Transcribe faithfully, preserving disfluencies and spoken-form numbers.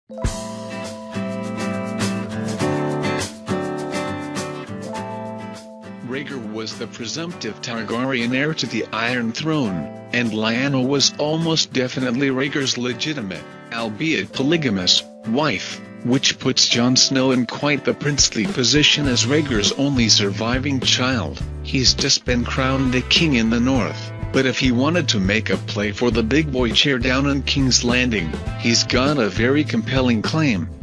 Rhaegar was the presumptive Targaryen heir to the Iron Throne, and Lyanna was almost definitely Rhaegar's legitimate, albeit polygamous, wife, which puts Jon Snow in quite the princely position as Rhaegar's only surviving child. He's just been crowned a king in the north, but if he wanted to make a play for the big boy chair down in King's Landing, he's got a very compelling claim.